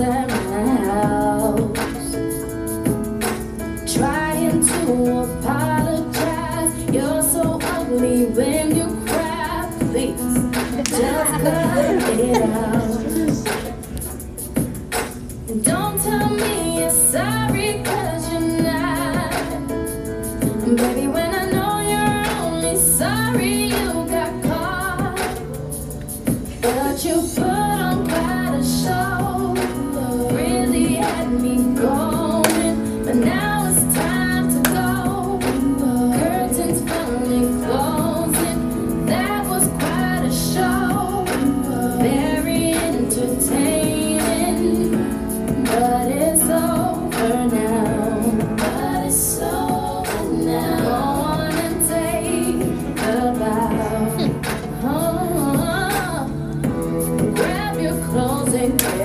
at my house, trying to apologize. You're so ugly when you cry. Please, just cut it out. And don't tell me you're sorry, 'cause you're not. And baby, when I know you're only sorry you got caught, but you put on quite a show, really had me going. But now it's time to go. Curtains finally closing. That was quite a show, very entertaining. But it's over now. But it's over now. Go on and take a bow. Grab your clothes and get